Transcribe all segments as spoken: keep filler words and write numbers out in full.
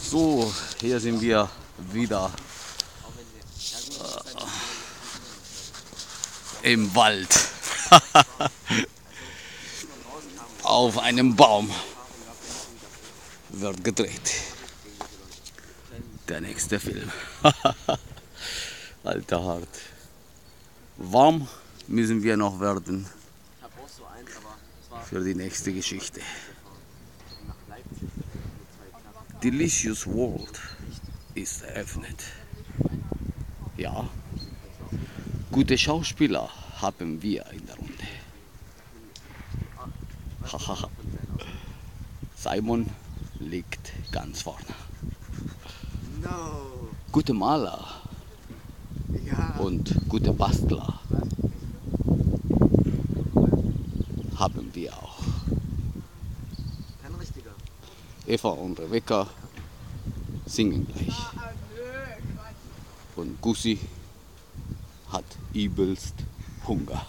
So, hier sind wir wieder äh, im Wald. Auf einem Baum wird gedreht. Der nächste Film. Alter Hart. Warm müssen wir noch werden für die nächste Geschichte. Delicious World ist eröffnet. Ja, gute Schauspieler haben wir in der Runde. Simon liegt ganz vorne. Gute Maler und gute Bastler haben wir auch. Eva und Rebecca singen gleich. Und Gussi hat übelst Hunger.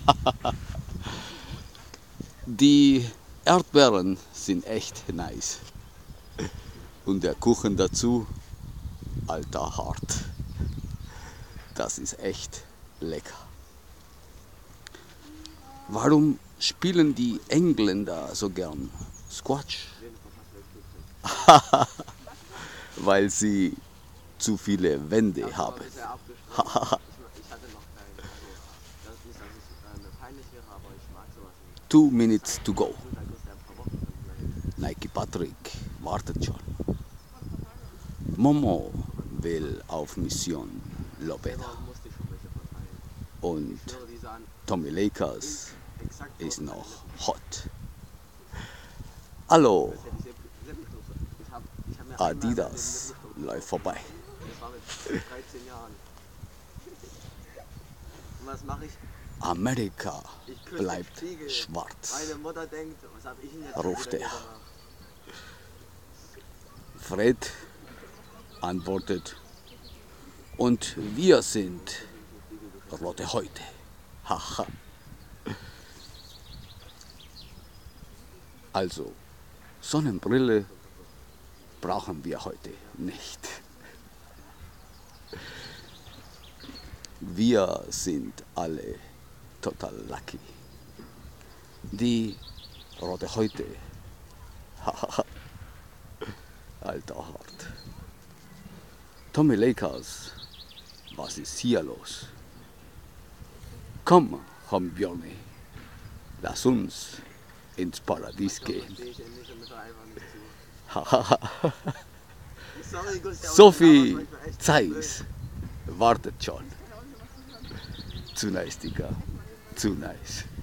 Die Erdbeeren sind echt nice. Und der Kuchen dazu, alter Hart. Das ist echt lecker. Warum spielen die Engländer so gern Squash? Weil sie zu viele Wände haben. Two minutes to go. Nike Patrick wartet schon. Momo will auf Mission Lobeda. Und Tommy Lakers ist noch hot. Hallo. Adidas läuft vorbei. Amerika bleibt schwarz, ruft er. Fred antwortet, und wir sind rote Häute. Haha. Also, Sonnenbrille brauchen wir heute nicht. Wir sind alle total lucky. Die rote Häute. Alter Hart. Tommy Lakers, was ist hier los? Komm, Homebjörni, lass uns ins Paradies gehen. Sophie Zeiss wartet schon. Zu nice, Digga. Zu nice.